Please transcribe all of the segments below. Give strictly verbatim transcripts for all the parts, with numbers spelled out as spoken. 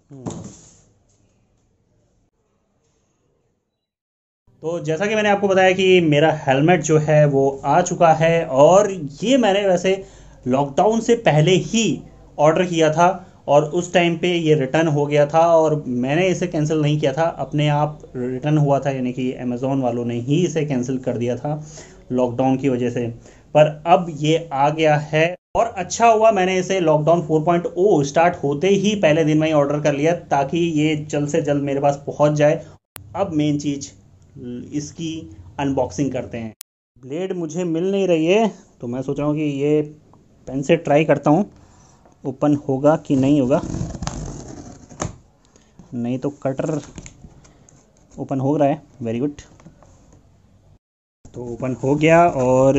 तो जैसा कि मैंने आपको बताया कि मेरा हेलमेट जो है वो आ चुका है, और ये मैंने वैसे लॉकडाउन से पहले ही ऑर्डर किया था, और उस टाइम पे ये रिटर्न हो गया था, और मैंने इसे कैंसिल नहीं किया था, अपने आप रिटर्न हुआ था, यानी कि अमेज़ॉन वालों ने ही इसे कैंसिल कर दिया था लॉकडाउन की वजह से। पर अब ये आ गया है, और अच्छा हुआ मैंने इसे lockdown four point O start होते ही पहले दिन में ही ऑर्डर कर लिया, ताकि ये जल्द से जल्द मेरे पास पहुंच जाए। अब मेन चीज़ इसकी अनबॉक्सिंग करते हैं। ब्लेड मुझे मिल नहीं रही है, तो मैं सोच रहा हूँ कि ये पेन से ट्राई करता हूँ, ओपन होगा कि नहीं होगा। नहीं तो कटर ओपन हो रहा है, वेरी गुड। तो ओपन हो गया, और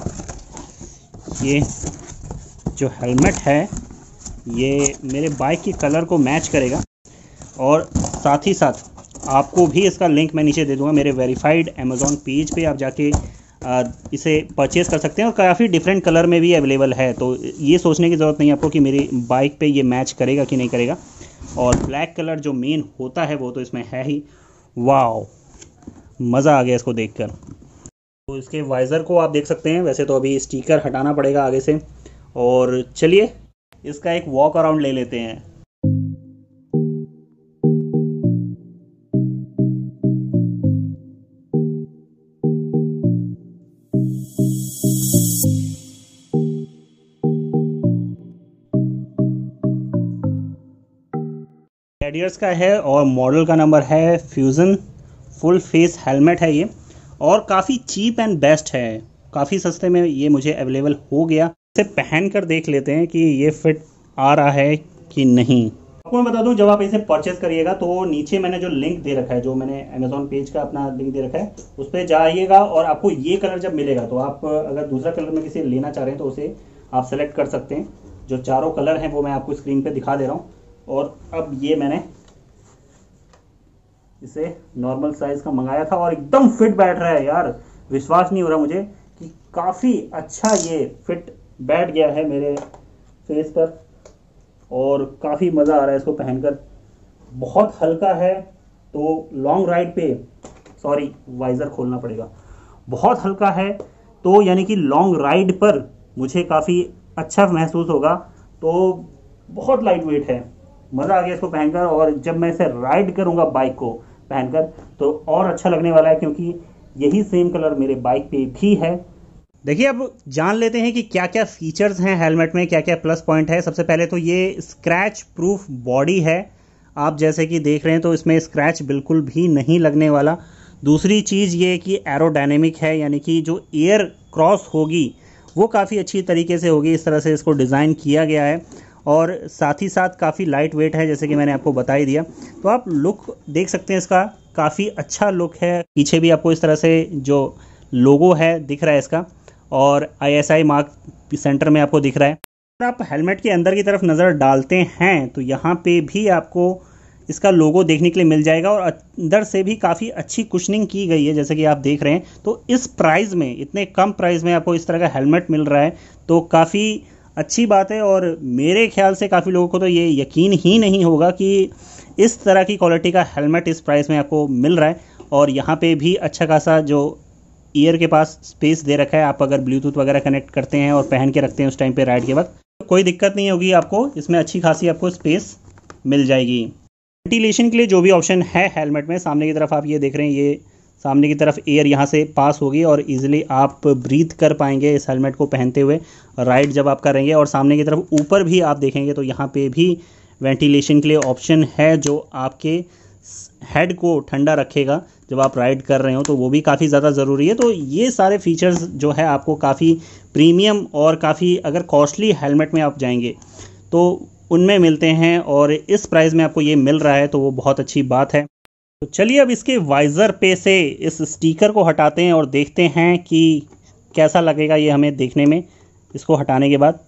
ये जो हेलमेट है ये मेरे बाइक के कलर को मैच करेगा, और साथ ही साथ आपको भी इसका लिंक मैं नीचे दे दूंगा। मेरे वेरीफाइड अमेज़ॉन पेज पे आप जाके आ, इसे परचेज़ कर सकते हैं, और काफ़ी डिफरेंट कलर में भी अवेलेबल है, तो ये सोचने की ज़रूरत नहीं आपको कि मेरी बाइक पे ये मैच करेगा कि नहीं करेगा। और ब्लैक कलर जो मेन होता है वो तो इसमें है ही। वाओ, मज़ा आ गया इसको देखकर। तो इसके वाइज़र को आप देख सकते हैं, वैसे तो अभी स्टिकर हटाना पड़ेगा आगे से, और चलिए इसका एक वॉक अराउंड ले लेते हैं। रेडियर्स का है, और मॉडल का नंबर है फ्यूज़न। फुल फेस हेलमेट है ये, और काफ़ी चीप एंड बेस्ट है, काफ़ी सस्ते में ये मुझे अवेलेबल हो गया। इसे पहन कर देख लेते हैं कि ये फिट आ रहा है कि नहीं। आपको मैं बता दूं, जब आप इसे परचेज करिएगा तो नीचे मैंने जो लिंक दे रखा है, जो मैंने अमेज़ॉन पेज का अपना लिंक दे रखा है, उस पर जाइएगा, और आपको ये कलर जब मिलेगा तो आप अगर दूसरा कलर में किसी लेना चाह रहे हैं तो उसे आप सेलेक्ट कर सकते हैं। जो चारों कलर हैं वो मैं आपको स्क्रीन पर दिखा दे रहा हूँ। और अब ये मैंने इसे नॉर्मल साइज का मंगाया था, और एकदम फिट बैठ रहा है यार। विश्वास नहीं हो रहा मुझे कि काफ़ी अच्छा ये फिट बैठ गया है मेरे फेस पर, और काफ़ी मज़ा आ रहा है इसको पहनकर। बहुत हल्का है, तो लॉन्ग राइड पे, सॉरी वाइज़र खोलना पड़ेगा, बहुत हल्का है, तो यानी कि लॉन्ग राइड पर मुझे काफ़ी अच्छा महसूस होगा। तो बहुत लाइट वेट है, मज़ा आ गया इसको पहनकर, और जब मैं इसे राइड करूँगा बाइक को पहनकर तो और अच्छा लगने वाला है, क्योंकि यही सेम कलर मेरे बाइक पे भी है। देखिए, अब जान लेते हैं कि क्या क्या फीचर्स हैं हेलमेट में, क्या क्या प्लस पॉइंट है। सबसे पहले तो ये स्क्रैच प्रूफ बॉडी है, आप जैसे कि देख रहे हैं, तो इसमें स्क्रैच बिल्कुल भी नहीं लगने वाला। दूसरी चीज़ ये कि एरोडायनेमिक है, यानी कि जो एयर क्रॉस होगी वो काफ़ी अच्छी तरीके से होगी, इस तरह से इसको डिज़ाइन किया गया है। और साथ ही साथ काफ़ी लाइट वेट है, जैसे कि मैंने आपको बता ही दिया। तो आप लुक देख सकते हैं, इसका काफ़ी अच्छा लुक है। पीछे भी आपको इस तरह से जो लोगो है दिख रहा है इसका, और I S I mark centre में आपको दिख रहा है। अगर आप हेलमेट के अंदर की तरफ नज़र डालते हैं तो यहाँ पे भी आपको इसका लोगो देखने के लिए मिल जाएगा, और अंदर से भी काफ़ी अच्छी कुशनिंग की गई है, जैसे कि आप देख रहे हैं। तो इस प्राइस में, इतने कम प्राइस में आपको इस तरह का हेलमेट मिल रहा है, तो काफ़ी अच्छी बात है। और मेरे ख्याल से काफ़ी लोगों को तो ये यकीन ही नहीं होगा कि इस तरह की क्वालिटी का हेलमेट इस प्राइस में आपको मिल रहा है। और यहाँ पे भी अच्छा खासा जो ईयर के पास स्पेस दे रखा है, आप अगर ब्लूटूथ वगैरह कनेक्ट करते हैं और पहन के रखते हैं उस टाइम पे राइड के वक्त, तो कोई दिक्कत नहीं होगी, आपको इसमें अच्छी खासी आपको स्पेस मिल जाएगी। वेंटिलेशन के लिए जो भी ऑप्शन है हेलमेट में, सामने की तरफ आप ये देख रहे हैं, ये सामने की तरफ एयर यहाँ से पास होगी, और इजीली आप ब्रीथ कर पाएंगे इस हेलमेट को पहनते हुए राइड जब आप करेंगे। और सामने की तरफ ऊपर भी आप देखेंगे तो यहाँ पे भी वेंटिलेशन के लिए ऑप्शन है, जो आपके हेड को ठंडा रखेगा जब आप राइड कर रहे हो, तो वो भी काफ़ी ज़्यादा ज़रूरी है। तो ये सारे फीचर्स जो है आपको काफ़ी प्रीमियम और काफ़ी, अगर कॉस्टली हेलमेट में आप जाएंगे तो उनमें मिलते हैं, और इस प्राइस में आपको ये मिल रहा है, तो वो बहुत अच्छी बात है। तो चलिए अब इसके वाइज़र पे से इस स्टिकर को हटाते हैं और देखते हैं कि कैसा लगेगा ये हमें देखने में इसको हटाने के बाद।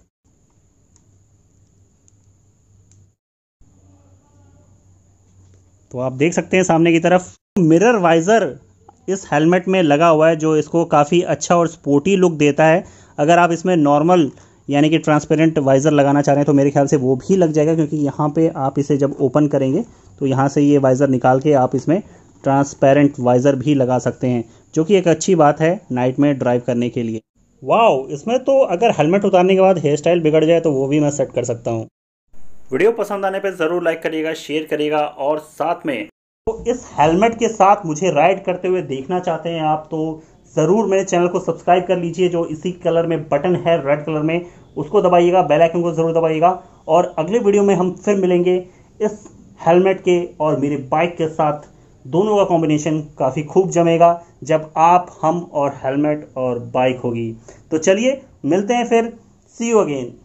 तो आप देख सकते हैं सामने की तरफ मिरर वाइज़र इस हेलमेट में लगा हुआ है, जो इसको काफ़ी अच्छा और स्पोर्टी लुक देता है। अगर आप इसमें नॉर्मल यानी कि ट्रांसपेरेंट वाइज़र लगाना चाह रहे हैं तो मेरे ख्याल से वो भी लग जाएगा, क्योंकि यहाँ पे आप इसे जब ओपन करेंगे तो यहाँ से ये वाइज़र निकाल के आप इसमें ट्रांसपेरेंट वाइज़र भी लगा सकते हैं, जो कि एक अच्छी बात है नाइट में ड्राइव करने के लिए। वाओ, इसमें तो अगर हेलमेट उतारने के बाद हेयर स्टाइल बिगड़ जाए तो वो भी मैं सेट कर सकता हूँ। वीडियो पसंद आने पर ज़रूर लाइक करिएगा, शेयर करिएगा, और साथ में तो इस हेलमेट के साथ मुझे राइड करते हुए देखना चाहते हैं आप तो ज़रूर मेरे चैनल को सब्सक्राइब कर लीजिए। जो इसी कलर में बटन है रेड कलर में, उसको दबाइएगा, बेल आइकन को ज़रूर दबाइएगा। और अगले वीडियो में हम फिर मिलेंगे इस हेलमेट के और मेरे बाइक के साथ। दोनों का कॉम्बिनेशन काफ़ी खूब जमेगा जब आप, हम और हेलमेट और बाइक होगी। तो चलिए मिलते हैं फिर, सी यू अगेन।